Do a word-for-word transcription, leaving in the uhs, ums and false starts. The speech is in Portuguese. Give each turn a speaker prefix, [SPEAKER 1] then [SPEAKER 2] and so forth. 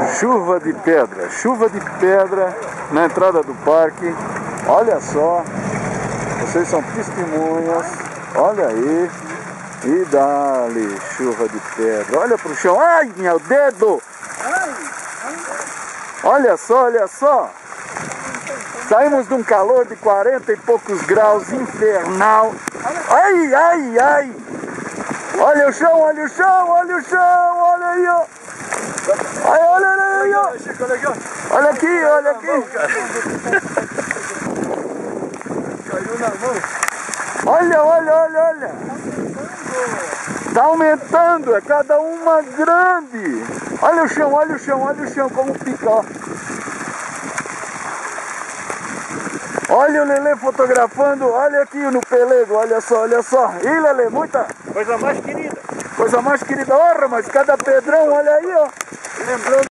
[SPEAKER 1] Chuva de pedra, chuva de pedra na entrada do parque. Olha só, vocês são testemunhas. Olha aí. E dá-lhe chuva de pedra. Olha pro chão. Ai, meu dedo! Olha só, olha só. Saímos de um calor de quarenta e poucos graus, infernal. Ai, ai, ai. Olha o chão, olha o chão, olha o chão, olha aí, ó. Ai, olha aí, ó. Olha aqui, olha aqui.
[SPEAKER 2] Caiu na mão.
[SPEAKER 1] Olha, olha, olha, olha. Tá aumentando, é cada uma grande. Olha o chão, olha o chão, olha o chão como fica, ó. Olha o Lelê fotografando, olha aqui no pelego, olha só, olha só. Ih, Lelê, muita
[SPEAKER 2] Coisa mais querida.
[SPEAKER 1] coisa mais querida. Ora, mas cada pedrão, olha aí, ó. Lembrando.